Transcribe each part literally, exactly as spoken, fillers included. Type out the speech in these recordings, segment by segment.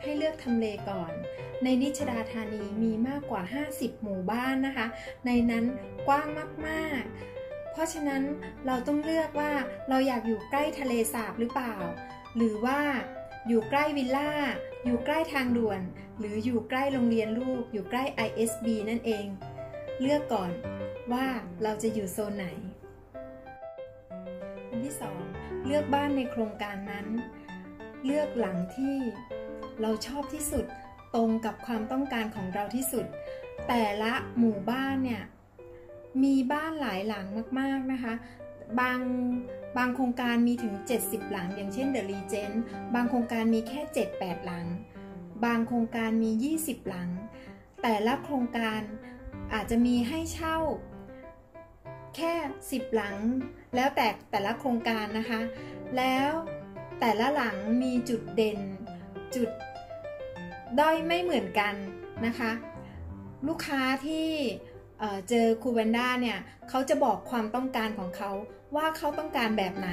ให้เลือกทำเลก่อนในนิชดาธานีมีมากกว่าห้าสิบหมู่บ้านนะคะในนั้นกว้างมากๆเพราะฉะนั้นเราต้องเลือกว่าเราอยากอยู่ใกล้ทะเลสาบหรือเปล่าหรือว่าอยู่ใกล้วิลล่าอยู่ใกล้ทางด่วนหรืออยู่ใกล้โรงเรียนลูกอยู่ใกล้ ไอ เอส บี นั่นเองเลือกก่อนว่าเราจะอยู่โซนไหนอันที่สองเลือกบ้านในโครงการนั้นเลือกหลังที่เราชอบที่สุดตรงกับความต้องการของเราที่สุดแต่ละหมู่บ้านเนี่ยมีบ้านหลายหลังมากๆนะคะบางบางโครงการมีถึงเจ็ดสิบหลังอย่างเช่น The Regent บางโครงการมีแค่ เจ็ดแปด หลังบางโครงการมียี่สิบหลังแต่ละโครงการอาจจะมีให้เช่าแค่สิบหลังแล้วแต่แต่ละโครงการนะคะแล้วแต่ละหลังมีจุดเด่นจุดด้อยไม่เหมือนกันนะคะลูกค้าที่เอ่อเจอครูแวนด้าเนี่ยเขาจะบอกความต้องการของเขาว่าเขาต้องการแบบไหน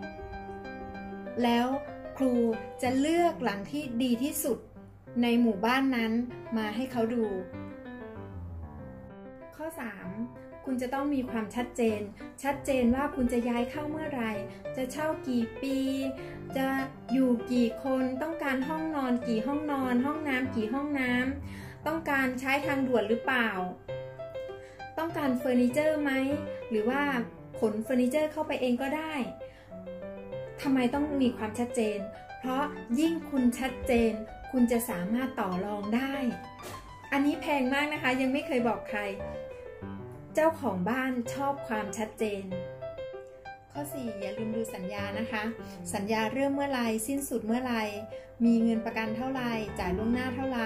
แล้วครูจะเลือกหลังที่ดีที่สุดในหมู่บ้านนั้นมาให้เขาดูข้อสามคุณจะต้องมีความชัดเจนชัดเจนว่าคุณจะย้ายเข้าเมื่อไหร่จะเช่ากี่ปีจะอยู่กี่คนต้องการห้องนอนกี่ห้องนอนห้องน้ำกี่ห้องน้ำต้องการใช้ทางด่วนหรือเปล่าต้องการเฟอร์นิเจอร์ไหมหรือว่าขนเฟอร์นิเจอร์เข้าไปเองก็ได้ทำไมต้องมีความชัดเจนเพราะยิ่งคุณชัดเจนคุณจะสามารถต่อรองได้อันนี้แพงมากนะคะยังไม่เคยบอกใครเจ้าของบ้านชอบความชัดเจนข้อสี่อย่าลืมดูสัญญานะคะสัญญาเริ่มเมื่อไรสิ้นสุดเมื่อไรมีเงินประกันเท่าไรจ่ายล่วงหน้าเท่าไร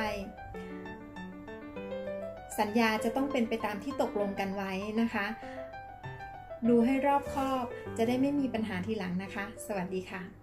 สัญญาจะต้องเป็นไปตามที่ตกลงกันไว้นะคะดูให้รอบคอบจะได้ไม่มีปัญหาทีหลังนะคะสวัสดีค่ะ